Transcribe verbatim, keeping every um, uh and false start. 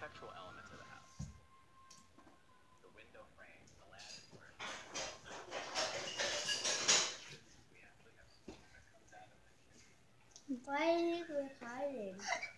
architectural element to the house. The window frame, the lattice work. We actually have something that comes out of it. Why are you hiding?